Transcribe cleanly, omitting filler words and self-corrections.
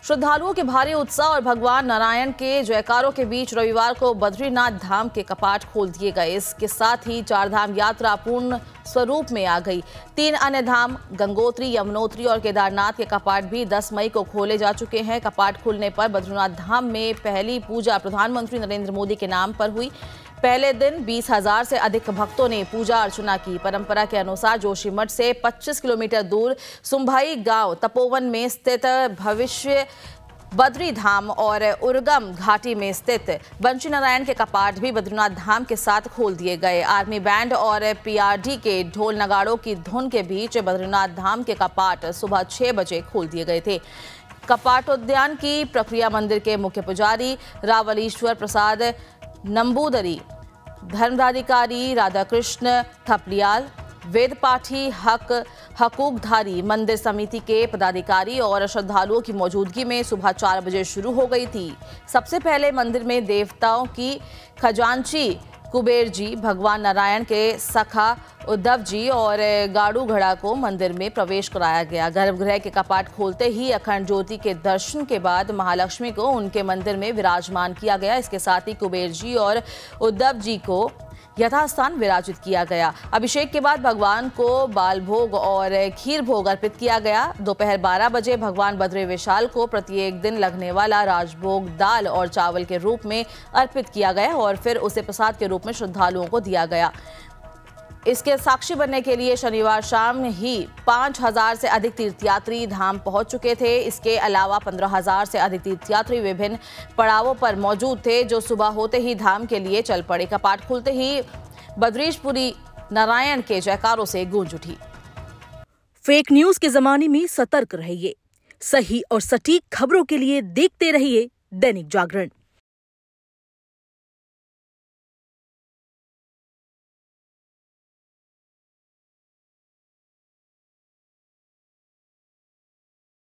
श्रद्धालुओं के भारी उत्साह और भगवान नारायण के जयकारों के बीच रविवार को बद्रीनाथ धाम के कपाट खोल दिए गए। इसके साथ ही चारधाम यात्रा पूर्ण स्वरूप में आ गई। 3 अन्य धाम गंगोत्री, यमुनोत्री और केदारनाथ के कपाट भी 10 मई को खोले जा चुके हैं। कपाट खुलने पर बद्रीनाथ धाम में पहली पूजा प्रधानमंत्री नरेंद्र मोदी के नाम पर हुई। पहले दिन 20,000 से अधिक भक्तों ने पूजा अर्चना की। परंपरा के अनुसार जोशीमठ से 25 किलोमीटर दूर सुंभाई गांव तपोवन में स्थित भविष्य बद्री धाम और उर्गम घाटी में स्थित बंशी नारायण के कपाट भी बद्रीनाथ धाम के साथ खोल दिए गए। आर्मी बैंड और पीआरडी के ढोल नगाड़ों की धुन के बीच बद्रीनाथ धाम के कपाट सुबह 6 बजे खोल दिए गए थे। कपाटोद्यान की प्रक्रिया मंदिर के मुख्य पुजारी रावलीश्वर प्रसाद नंबूदरी, धर्माधिकारी राधाकृष्ण थपलियाल, वेद पाठी हकूकधारी मंदिर समिति के पदाधिकारी और श्रद्धालुओं की मौजूदगी में सुबह 4 बजे शुरू हो गई थी। सबसे पहले मंदिर में देवताओं की खजांची कुबेर जी, भगवान नारायण के सखा उद्धव जी और गाड़ू घड़ा को मंदिर में प्रवेश कराया गया। गर्भगृह के कपाट खोलते ही अखंड ज्योति के दर्शन के बाद महालक्ष्मी को उनके मंदिर में विराजमान किया गया। इसके साथ ही कुबेर जी और उद्धव जी को यथास्थान विराजित किया गया। अभिषेक के बाद भगवान को बाल भोग और खीर भोग अर्पित किया गया। दोपहर 12 बजे भगवान बद्री विशाल को प्रत्येक दिन लगने वाला राजभोग दाल और चावल के रूप में अर्पित किया गया और फिर उसे प्रसाद के रूप में श्रद्धालुओं को दिया गया। इसके साक्षी बनने के लिए शनिवार शाम ही 5,000 से अधिक तीर्थयात्री धाम पहुंच चुके थे। इसके अलावा 15,000 से अधिक तीर्थयात्री विभिन्न पड़ावों पर मौजूद थे, जो सुबह होते ही धाम के लिए चल पड़े। कपाट खुलते ही बद्रीशपुरी नारायण के जयकारों से गूंज उठी। फेक न्यूज के जमाने में सतर्क रहिए। सही और सटीक खबरों के लिए देखते रहिए दैनिक जागरण।